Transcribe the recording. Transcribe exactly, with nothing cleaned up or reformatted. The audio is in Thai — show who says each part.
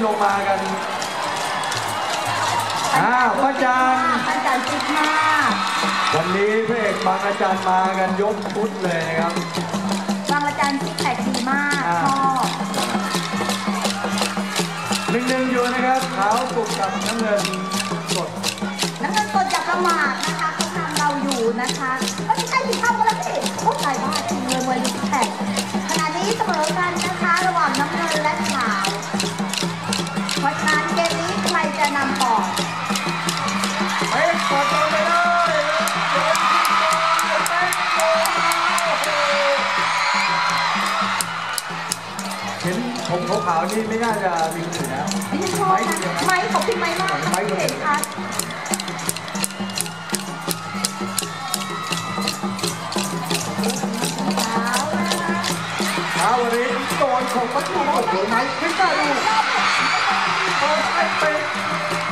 Speaker 1: งมากันอ้าวพระอาจารย์
Speaker 2: พระอาจารย์ซิกมาก
Speaker 1: วันนี้พระเอกบางอาจารย์มากันยกชุดเลยนะครับ
Speaker 2: บางอาจารย์ซิกแพคดีมากชอบ
Speaker 1: หนึ่งหนึ่งอยู่นะครับขาวสุกกับน้ำเงินสด
Speaker 2: น้ำเงินสดจากประมาทนะคะเขาทำเราอยู่นะคะก็ไม่ใช่ที่เข้ากันแล้วพี่โอ้ตายบ้าจริงเลยมวยซิกแพคขณะนี้เสมอกันนะคะระหว่างน้ำเงินและขาวเพราะฉะนั้นเกมนี้ใครจะนำก่อน
Speaker 1: เฮ้ยกดลงไปเลยเห็นผมขาวๆนี่ไม่น่าจะมีคนอื่นนะ
Speaker 2: นี่ชอบนะไม้ขอบคุณไม้มากไม้เห็นชัด
Speaker 1: เอาวันนี้โดนของประตูโดนไหมไม่ได้ดูโดนไอ้เป็ด